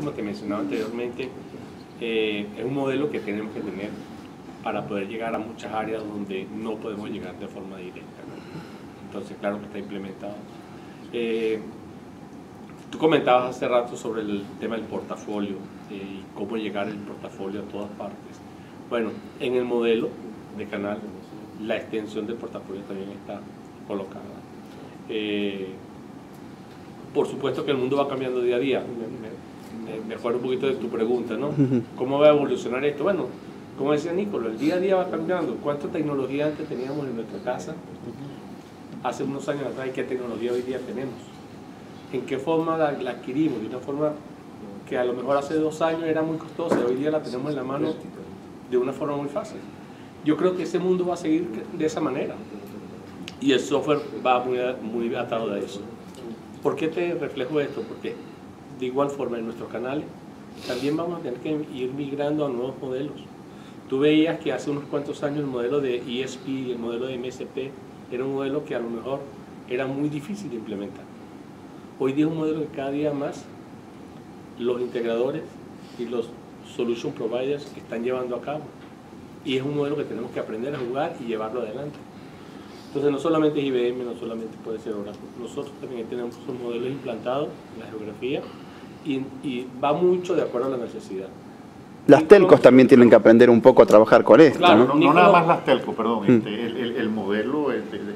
Como te mencionaba anteriormente, es un modelo que tenemos que tener para poder llegar a muchas áreas donde no podemos llegar de forma directa, ¿no? Entonces, claro que está implementado. Tú comentabas hace rato sobre el tema del portafolio y cómo llegar el portafolio a todas partes. Bueno, en el modelo de canal, la extensión del portafolio también está colocada. Por supuesto que el mundo va cambiando día a día. Mejor un poquito de tu pregunta, ¿no? ¿Cómo va a evolucionar esto? Bueno, como decía Nicolás, el día a día va cambiando. ¿Cuánta tecnología antes teníamos en nuestra casa? Hace unos años atrás, ¿y qué tecnología hoy día tenemos? ¿En qué forma la adquirimos? De una forma que a lo mejor hace 2 años era muy costosa y hoy día la tenemos en la mano de una forma muy fácil. Yo creo que ese mundo va a seguir de esa manera y el software va muy atado a eso. ¿Por qué te reflejo esto? Porque de igual forma en nuestros canales también vamos a tener que ir migrando a nuevos modelos. Tú veías que hace unos cuantos años el modelo de ESP y el modelo de MSP era un modelo que a lo mejor era muy difícil de implementar. Hoy día es un modelo que cada día más los integradores y los solution providers están llevando a cabo. Y es un modelo que tenemos que aprender a jugar y llevarlo adelante. Entonces no solamente es IBM, no solamente puede ser Oracle, nosotros también tenemos un modelo implantado en la geografía y va mucho de acuerdo a la necesidad. Las telcos también tienen que aprender un poco a trabajar con esto, claro, ¿no? No nada más las telcos, perdón, el modelo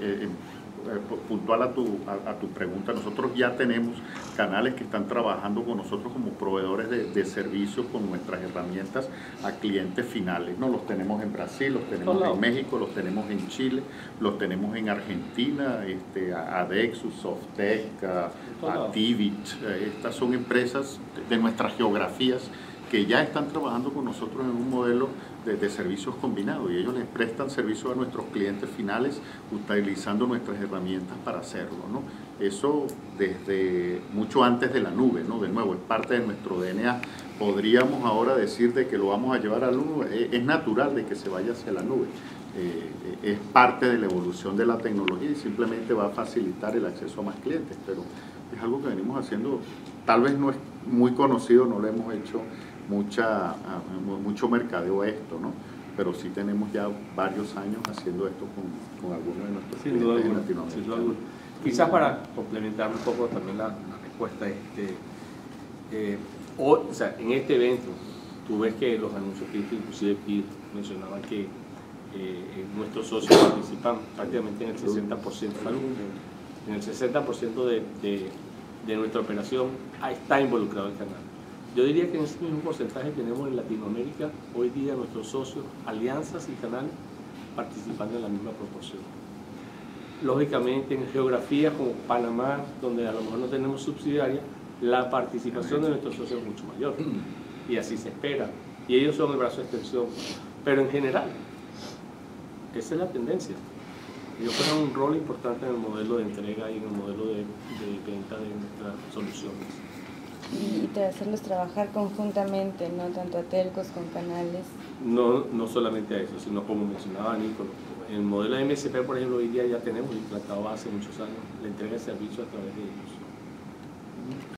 puntual a tu pregunta, nosotros ya tenemos canales que están trabajando con nosotros como proveedores de servicios con nuestras herramientas a clientes finales, ¿no? Los tenemos en Brasil, los tenemos en México, los tenemos en Chile, los tenemos en Argentina, a Dexus, Softec, a Tivit, estas son empresas de nuestras geografías que ya están trabajando con nosotros en un modelo de servicios combinados y ellos les prestan servicio a nuestros clientes finales utilizando nuestras herramientas para hacerlo, ¿no? Eso desde mucho antes de la nube, ¿no? De nuevo, es parte de nuestro DNA. Podríamos ahora decir de que lo vamos a llevar a la nube, es natural de que se vaya hacia la nube. Es parte de la evolución de la tecnología y simplemente va a facilitar el acceso a más clientes, pero es algo que venimos haciendo, tal vez no es muy conocido, no lo hemos hecho mucho mercadeo a esto, ¿no? Pero sí tenemos ya varios años haciendo esto con algunos de nuestros clientes en Latinoamérica. Quizás para complementar un poco también la respuesta, o sea, en este evento, tú ves que los anuncios que inclusive mencionaban que nuestros socios participan prácticamente en el 60%, en el 60% de nuestra operación está involucrado el canal. Yo diría que en ese mismo porcentaje tenemos en Latinoamérica hoy día nuestros socios, alianzas y canales participando en la misma proporción. Lógicamente en geografías como Panamá, donde a lo mejor no tenemos subsidiaria, la participación de nuestros socios es mucho mayor y así se espera y ellos son el brazo de extensión, pero en general esa es la tendencia. Ellos juegan un rol importante en el modelo de entrega y en el modelo de venta de nuestras soluciones. Y hacerlos trabajar conjuntamente, no tanto a telcos con canales. No solamente a eso, sino como mencionaba Nicolás, el modelo de MSP, por ejemplo, hoy día ya tenemos implantado hace muchos años la entrega de servicios a través de ellos.